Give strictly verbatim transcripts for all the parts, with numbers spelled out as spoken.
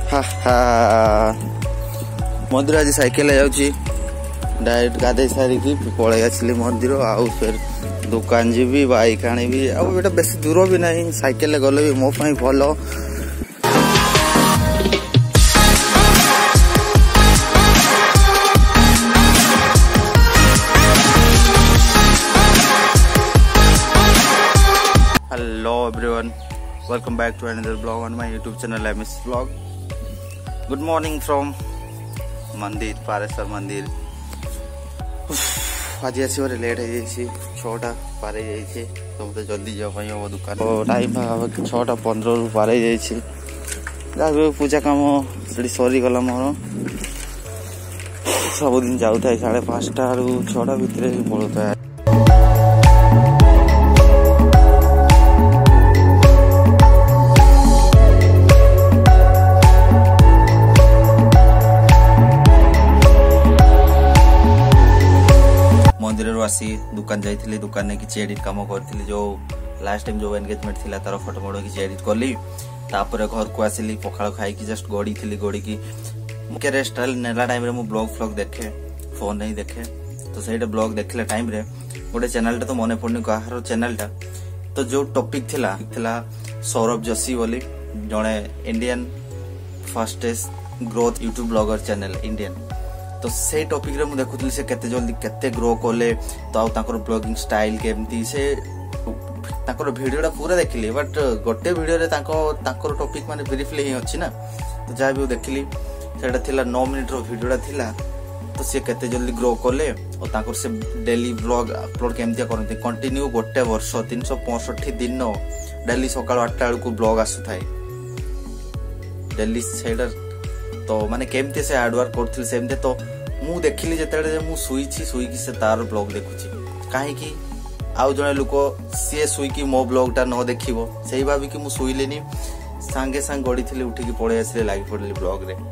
मंदिर आज साइकेल जाऊँगी डायरेक्ट गाधे सारिकी पलि आसली मंदिर आउ फिर दुकान जी बाइक आनी आटा बेस दूर भी नहीं साइकेल गले भी मो भल। Hello everyone, welcome back to another blog on my YouTube channel M S blog. Good morning from मंदिर पारेश्वर मंदिर। आज आसबार लेट हो छटा पार तो मत जल्दी जावाई हम दुकान टाइम छटा पंद्रह रु पार जा पूजा कम से सरीगला मोर सबुदिन जाऊँ साढ़े पाँचटा रु छटा भितर पड़ता है। मंदिर आसी दुकान जाइए दुकान ने किसी एडिट कम करी जो लास्ट टाइम जो एंगेजमेंट थी तार फोटो मोटो किसी एडिट कली तापर घर को आसिली पखाड़ खाई जस्ट गड़ी थी गड़ी की मुझे रेस्ट नेला टाइम रे मु ब्लॉग फ्लॉग देखे फोन नहीं देखे तो सही ब्लॉग देखला टाइम रे गोटे चैनल तो मन पड़नी कहार चैनल टा तो जो टॉपिक थिला थिला सौरभ जोशी बोली जड़े Indian fastest growth YouTube blogger channel Indian तो से टॉपिक रे मु देखुतली से केते जल्दी केते ग्रो कोले तो ताकर ब्लॉगिंग स्टाइल केमती से ताकर वीडियोटा पूरा देखली बट गोटे वीडियो रे ताको ताकर टॉपिक माने ब्रीफली ही अछि ना तो जा भी देखली सेटा थिला नौ मिनिट रो वीडियोटा थिला तो से केते जल्दी ग्रो कोले और ताकर से डेली ब्लॉग अपलोड केमती करनते कंटिन्यू गोटे वर्ष तीन सौ पैंसठ दिन डेली सकाळ आठ टा को ब्लॉग आसु थाई डेली सेडर तो माने केमती से हार्ड वर्क करथिल सेमते तो मु देखिली जेतेडे मु सुईछि सुईकी से तार ब्लॉग देखुछि काहे कि आउ जने लोक से सुईकी मो ब्लॉग टा न देखिबो सेही भाबी कि मु सुईलेनी संगे संग गडी थिले उठिकी पळे आसले लागी पडली ब्लॉग रे।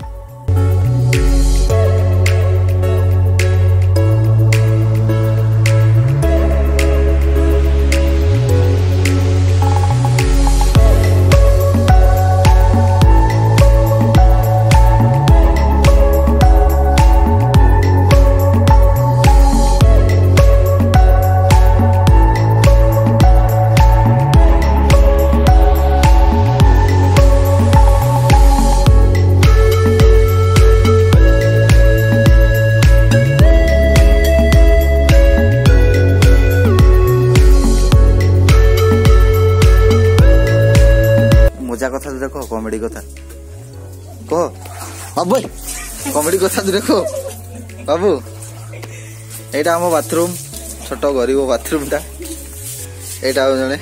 मजा कथा देखो कॉमेडी कथा कह बाबू कॉमेडी कथा देखो बाबू एटा हम बाथरूम छोट गरीब बाथरूम टा एटा जने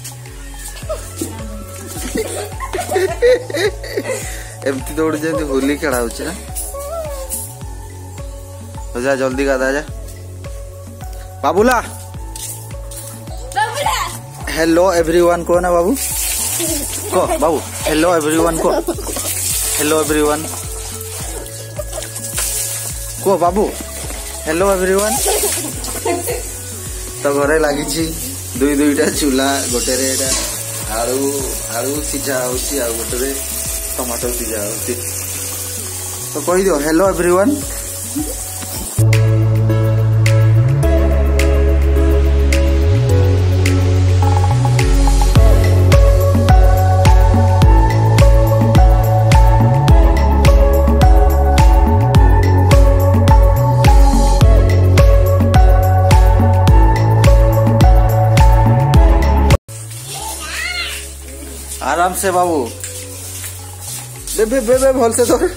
एमती दौड़ जमी होली खेला हो जा जल्दी गाधा जा बाबूला। हेलो एवरीवन को ना बाबू को बाबू हेलो एवरीवन को हेलो एवरीवन को बाबू हेलो एवरीवन। तो घरे लगी दुई दुईटा चूल्हा गोटे रे आलू आलू सीझा होची आ गोटे रे टमाटो सीझा होची तो कहि दियो हेलो एवरीवन। आराम से बाबू बे बे बे, बे भल से तो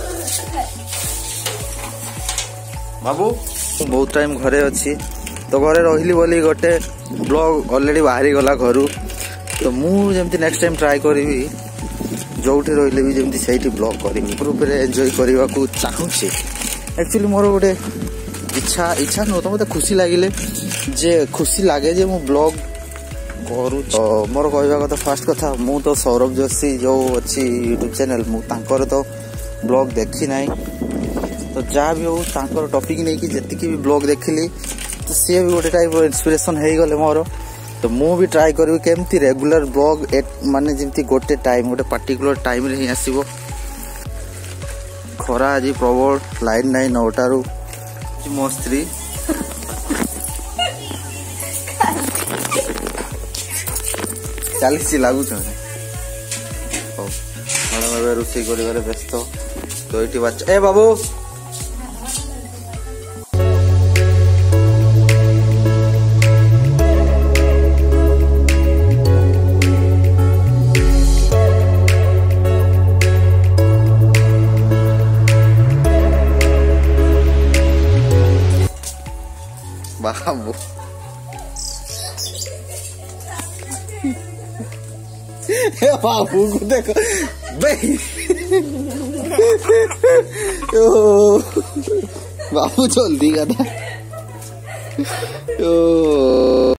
बाबू बहुत टाइम घरे अच्छी तो घरे रही बोली गोटे ब्लॉग ऑलरेडी बाहरी गला घर तो मुझे नेक्स्ट टाइम ट्राई करी जो रही भी जमी से ब्लॉग करी ग्रुप रे एंजॉय करने को चाहूँगी। एक्चुअली मोर गोटे इच्छा इच्छा नुह तो मत खुशी लगिले जे खुशी लगे जे मु ब्लॉग करू तो मोर कहवा कथा फास्ट कथा मु तो सौरभ जोशी जो अच्छी यूट्यूब चैनल मु तांकर तो ब्लॉग देखी ना तो जहाँ भी हो तांकर टॉपिक नहीं कि जेतिकी भी ब्लॉग देखिली तो सी भी गोटे टाइप इंस्पिरेशन हो गले मोर तो मु भी ट्राई करी केमती रेगुलर ब्लॉग माने जमती गोटे टाइम गोटे पर्टिकुलर टाइम रे ही आसीबो खरा आज प्रबल लाइन नाई नौटारू मो स्त्री चालीस लगुच मैडम रोषे कर व्यस्त दुईटी बाच्चा ए बाबू बाबू बाबू को देखो बाबू जल्दी गधा।